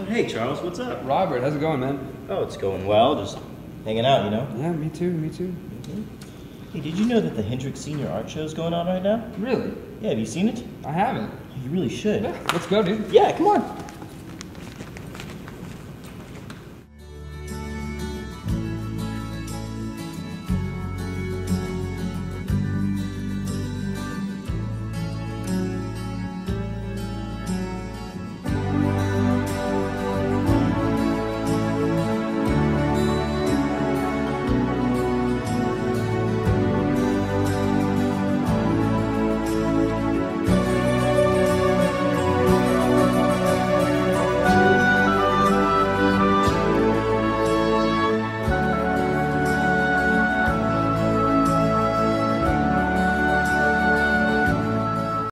Oh, hey, Charles, what's up? Robert, how's it going, man? Oh, it's going well. Just hanging out, you know? Yeah, me too. Hey, did you know that the Hendrix Senior Art Show is going on right now? Really? Yeah, have you seen it? I haven't. You really should. Yeah, let's go, dude. Yeah, come on.